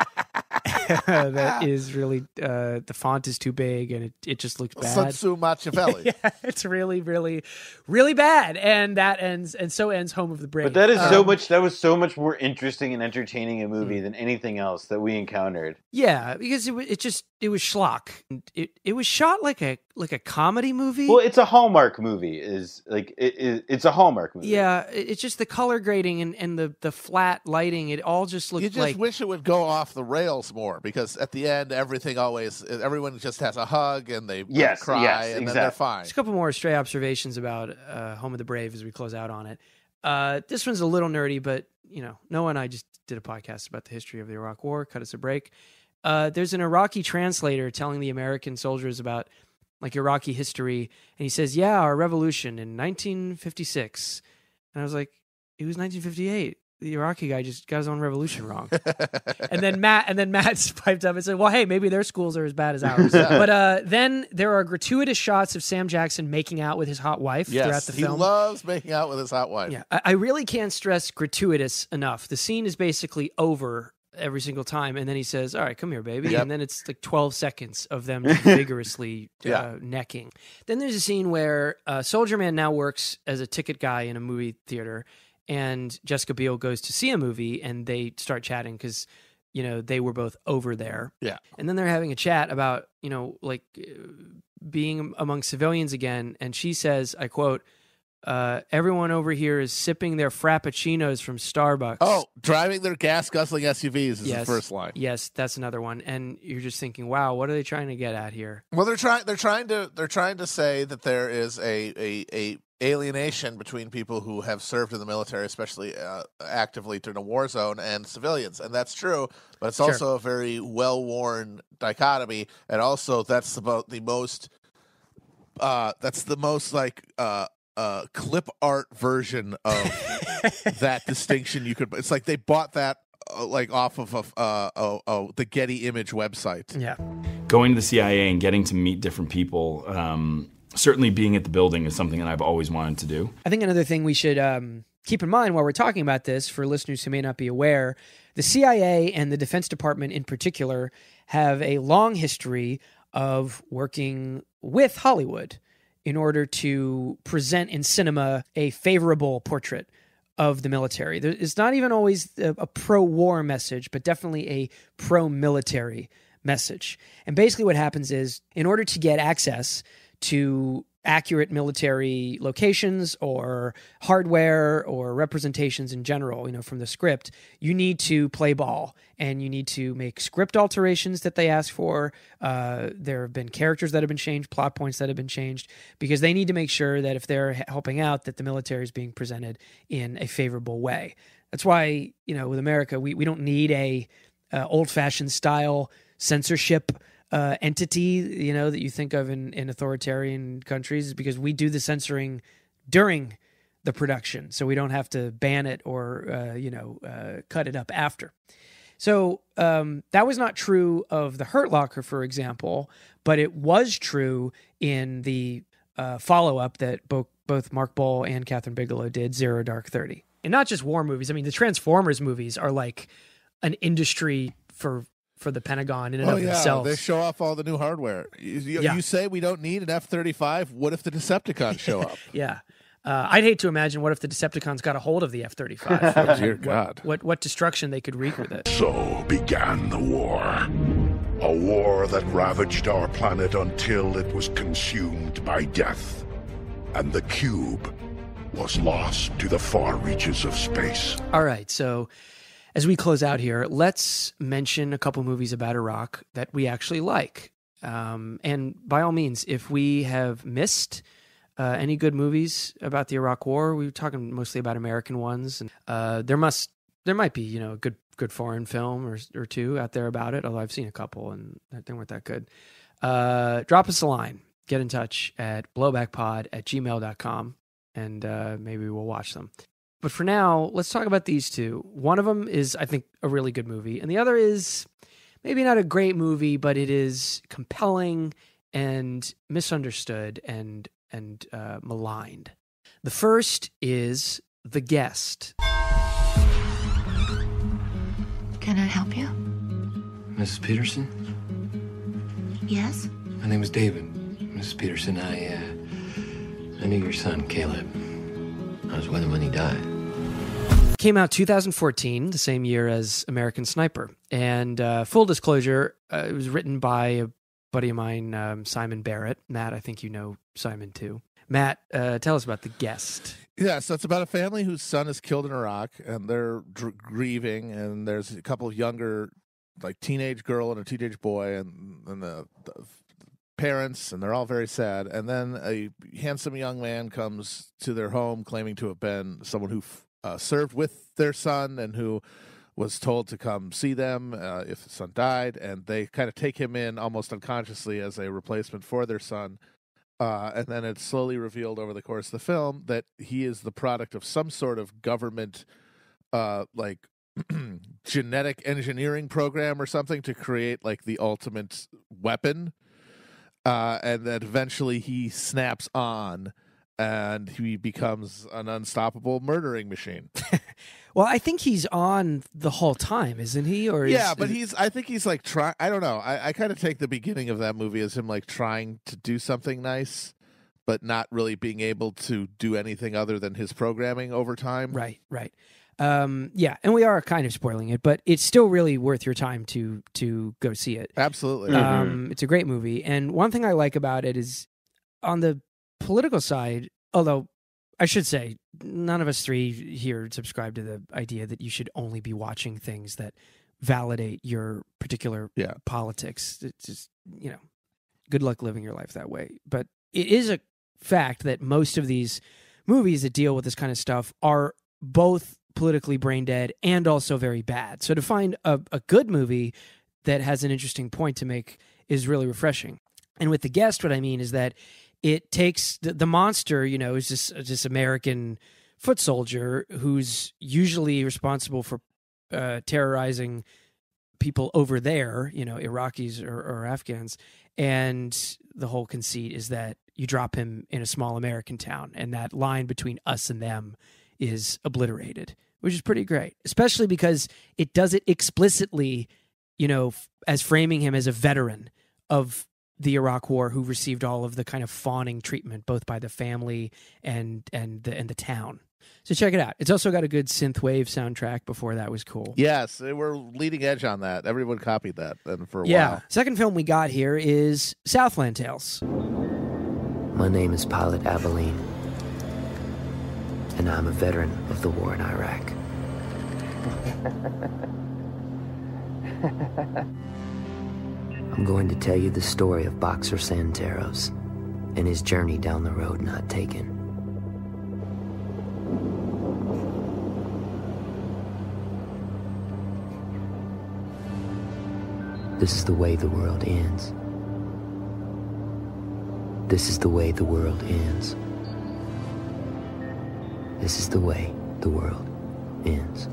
that is really the font is too big, and it just looks bad. Sun Tzu Machiavelli. Yeah, it's really, really, really bad, and that ends, and so ends Home of the Brave. But that is that was so much more interesting and entertaining a movie than anything else that we encountered. Yeah, because it was schlock. It was shot like a comedy movie. Well, it's a Hallmark movie. It's a Hallmark movie. Yeah, it's just the color grading and the flat lighting. It all just looked like. You just wish it would go off the rails more, because at the end, everyone just has a hug and they cry and then they're fine. Just a couple more stray observations about Home of the Brave as we close out on it. This one's a little nerdy, but Noah and I just did a podcast about the history of the Iraq War. Cut us a break. There's an Iraqi translator telling the American soldiers about like Iraqi history, and he says, "Yeah, our revolution in 1956," and I was like, "It was 1958." The Iraqi guy just got his own revolution wrong. and then Matt piped up and said, well, hey, maybe their schools are as bad as ours. But then there are gratuitous shots of Sam Jackson making out with his hot wife throughout the film. He loves making out with his hot wife. Yeah, I really can't stress gratuitous enough. The scene is basically over every single time, and then he says, all right, come here, baby. Yep. And then it's like 12 seconds of them vigorously necking. Then there's a scene where Soldier Man now works as a ticket guy in a movie theater, and Jessica Biel goes to see a movie, and they start chatting because, they were both over there. Yeah. And then they're having a chat about, being among civilians again. And she says, I quote, everyone over here is sipping their frappuccinos from Starbucks. Oh, driving their gas-guzzling SUVs is the first line. Yes, that's another one. And you're just thinking, wow, what are they trying to get at here? Well, they're trying to say that there is a alienation between people who have served in the military, especially actively during a war zone, and civilians, and that's true. But it's also a very well-worn dichotomy, and also that's about the most clip art version of that distinction you could. It's like they bought that like off of the Getty Image website. Yeah. Going to the CIA and getting to meet different people, certainly being at the building is something that I've always wanted to do. I think another thing we should keep in mind while we're talking about this, for listeners who may not be aware, the CIA and the Defense Department in particular have a long history of working with Hollywood in order to present in cinema a favorable portrait of the military. It's not even always a pro-war message, but definitely a pro-military message. And basically what happens is, in order to get access to accurate military locations or hardware or representations in general, from the script, you need to play ball and you need to make script alterations that they ask for. There have been characters that have been changed, plot points that have been changed, because they need to make sure that if they're helping out, that the military is being presented in a favorable way. That's why, with America, we don't need a old-fashioned style censorship entity, that you think of in authoritarian countries, because we do the censoring during the production, so we don't have to ban it or cut it up after. So that was not true of The Hurt Locker, for example, but it was true in the follow-up that both Mark Bowl and Catherine Bigelow did, Zero Dark 30. And not just war movies. I mean, the Transformers movies are like an industry for the Pentagon in and of themselves. They show off all the new hardware. You say we don't need an F-35. What if the Decepticons show up? Yeah. I'd hate to imagine what if the Decepticons got a hold of the F-35. Oh, dear God. What destruction they could wreak with it. So began the war. A war that ravaged our planet until it was consumed by death. And the cube was lost to the far reaches of space. All right, so as we close out here, let's mention a couple movies about Iraq that we actually like. And by all means, if we have missed any good movies about the Iraq War, we were talking mostly about American ones. And there might be, a good foreign film or two out there about it, although I've seen a couple and they weren't that good. Drop us a line. Get in touch at blowbackpod@gmail.com, and maybe we'll watch them. But for now, let's talk about these two. One of them is, I think, a really good movie. And the other is maybe not a great movie, but it is compelling and misunderstood and maligned. The first is The Guest. Can I help you? Mrs. Peterson? Yes? My name is David. Mrs. Peterson, I knew your son, Caleb. I was with him when he died. Came out 2014, the same year as American Sniper. And full disclosure, it was written by a buddy of mine, Simon Barrett. Matt, I think you know Simon too. Matt, tell us about The Guest. Yeah, so it's about a family whose son is killed in Iraq, and they're grieving, and there's a couple of younger, like teenage girl and a teenage boy, and the parents, and they're all very sad. And then a handsome young man comes to their home claiming to have been someone who served with their son and who was told to come see them if the son died, and they kind of take him in almost unconsciously as a replacement for their son. And then it's slowly revealed over the course of the film that he is the product of some sort of government genetic engineering program or something to create like the ultimate weapon. And then eventually he snaps on and he becomes an unstoppable murdering machine. Well, I think he's on the whole time, isn't he? Or I think he's like trying. I don't know. I kind of take the beginning of that movie as him like trying to do something nice, but not really being able to do anything other than his programming over time. Right. Yeah, and we are kind of spoiling it, but it's still really worth your time to go see it. Absolutely. It's a great movie. And one thing I like about it is on the political side, although I should say none of us three here subscribe to the idea that you should only be watching things that validate your particular politics. It's just, good luck living your life that way. But it is a fact that most of these movies that deal with this kind of stuff are both politically brain dead and also very bad. So to find a good movie that has an interesting point to make is really refreshing. And with The Guest, what I mean is that it takes the monster, is this American foot soldier who's usually responsible for terrorizing people over there, Iraqis or Afghans. And the whole conceit is that you drop him in a small American town, and that line between us and them is obliterated, which is pretty great, especially because it does it explicitly, as framing him as a veteran of the Iraq War who received all of the kind of fawning treatment, both by the family and the town. So check it out. It's also got a good synthwave soundtrack. Before that was cool. Yes, they were leading edge on that. Everyone copied that for a while. Second film we got here is Southland Tales. My name is Pilot Abilene, and I'm a veteran of the war in Iraq. I'm going to tell you the story of Boxer Santeros and his journey down the road not taken. This is the way the world ends. This is the way the world ends. This is the way the world ends.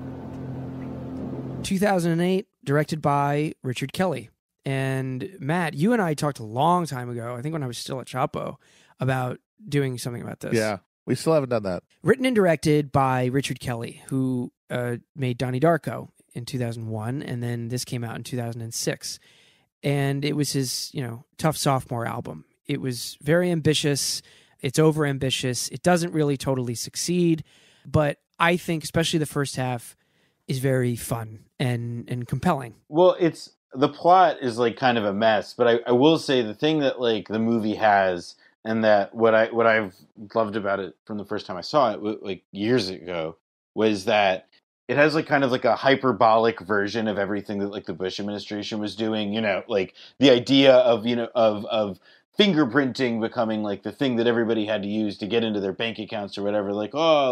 2008, directed by Richard Kelly. And Matt, you and I talked a long time ago, I think when I was still at Chapo, about doing something about this. Yeah, we still haven't done that. Written and directed by Richard Kelly, who made Donnie Darko in 2001, and then this came out in 2006. And it was his, tough sophomore album. It was very ambitious. It's over-ambitious. It doesn't really totally succeed, but I think especially the first half is very fun and compelling. Well, the plot is like kind of a mess, but I will say the thing that like the movie has, and that what I've loved about it from the first time I saw it like years ago, was that it has like kind of like a hyperbolic version of everything that like the Bush administration was doing. Like the idea of of fingerprinting becoming like the thing that everybody had to use to get into their bank accounts or whatever. Like, oh,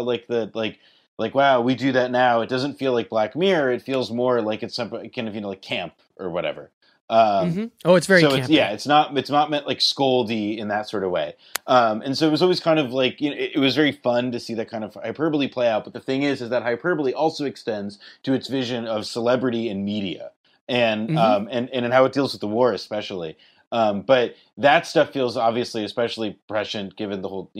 like wow, we do that now. It doesn't feel like Black Mirror. It feels more like it's some kind of like camp or whatever. Oh, it's very campy. It's not meant like scoldy in that sort of way. And so it was always kind of like, it was very fun to see that kind of hyperbole play out. But the thing is that hyperbole also extends to its vision of celebrity and media, and and how it deals with the war, especially. But that stuff feels obviously especially prescient given the whole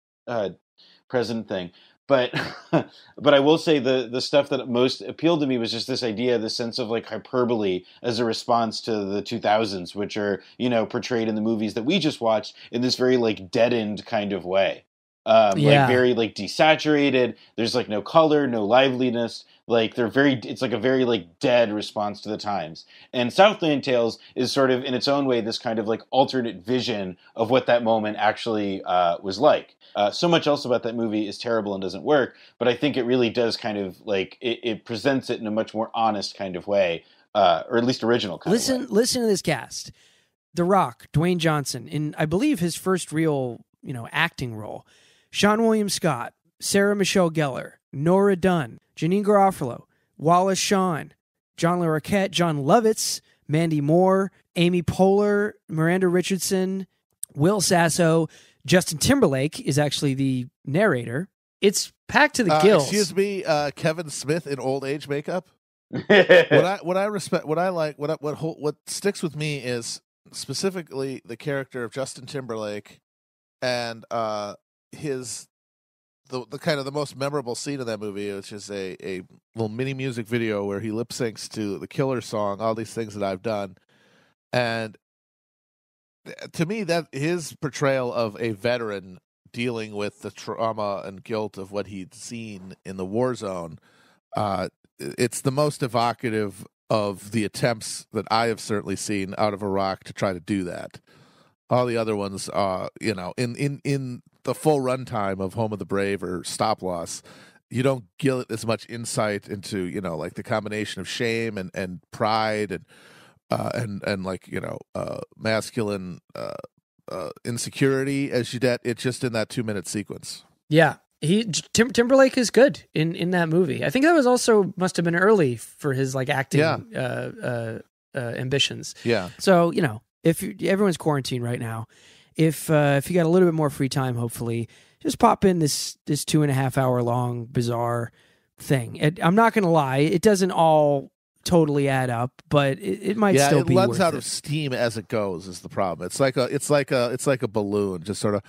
president thing. But I will say the stuff that most appealed to me was just this idea, this sense of like hyperbole as a response to the 2000s, which are, portrayed in the movies that we just watched in this very like deadened kind of way. Like very like desaturated. There's like no color, no liveliness. Like it's like a very like dead response to the times. And Southland Tales is sort of in its own way this kind of like alternate vision of what that moment actually was like. So much else about that movie is terrible and doesn't work, but I think it really does kind of like it presents it in a much more honest kind of way, or at least original kind of way. Listen to this cast: The Rock, Dwayne Johnson, in I believe his first real acting role. Sean William Scott, Sarah Michelle Gellar, Nora Dunn, Janine Garofalo, Wallace Shawn, John Larroquette, John Lovitz, Mandy Moore, Amy Poehler, Miranda Richardson, Will Sasso. Justin Timberlake is actually the narrator. It's packed to the gills. Excuse me, Kevin Smith in old age makeup. What sticks with me is specifically the character of Justin Timberlake and the kind of the most memorable scene of that movie, which is a little mini music video where he lip syncs to the Killer song, All These Things That I've Done. And to me, that his portrayal of a veteran dealing with the trauma and guilt of what he'd seen in the war zone, it's the most evocative of the attempts that I have certainly seen out of Iraq to try to do that. All the other ones, in the full runtime of Home of the Brave or Stop Loss, you don't get as much insight into, like the combination of shame and pride and like, masculine insecurity as you get. It's just in that 2-minute sequence. Yeah. Timberlake is good in that movie. I think that was also must have been early for his like acting ambitions. Yeah. So, if everyone's quarantined right now, if you got a little bit more free time, hopefully, just pop in this 2.5 hour long bizarre thing. I'm not going to lie, it doesn't all totally add up, but it might still be worth it. It lets out of steam as it goes is the problem. It's like a balloon, just sort of.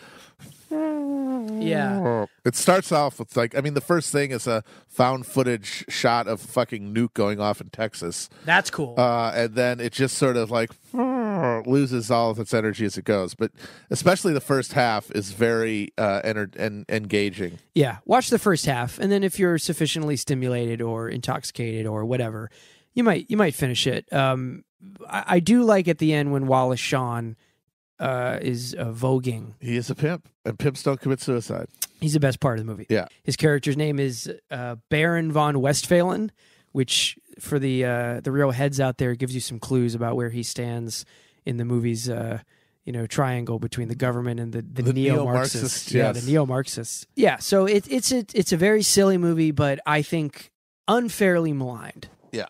Yeah. It starts off with the first thing is a found footage shot of a fucking nuke going off in Texas. That's cool. And then it just sort of loses all of its energy as it goes. But especially the first half is very engaging. Yeah. Watch the first half, and then if you're sufficiently stimulated or intoxicated or whatever, you might finish it. I do like at the end when Wallace Shawn is voguing. He is a pimp, and pimps don't commit suicide. He's the best part of the movie. Yeah. His character's name is Baron von Westphalen, which for the real heads out there gives you some clues about where he stands in the movie's triangle between the government and the neo-Marxists. Yes. The neo-Marxists. Yeah, so it's a very silly movie, but I think unfairly maligned. Yeah.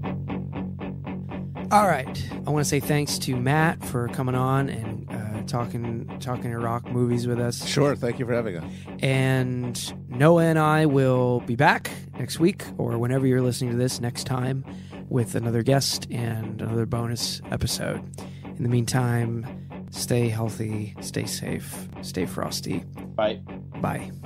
All right. I want to say thanks to Matt for coming on and talking Iraq movies with us. Sure. Thank you for having us. And Noah and I will be back next week or whenever you're listening to this next time with another guest and another bonus episode. In the meantime, stay healthy, stay safe, stay frosty. Bye. Bye.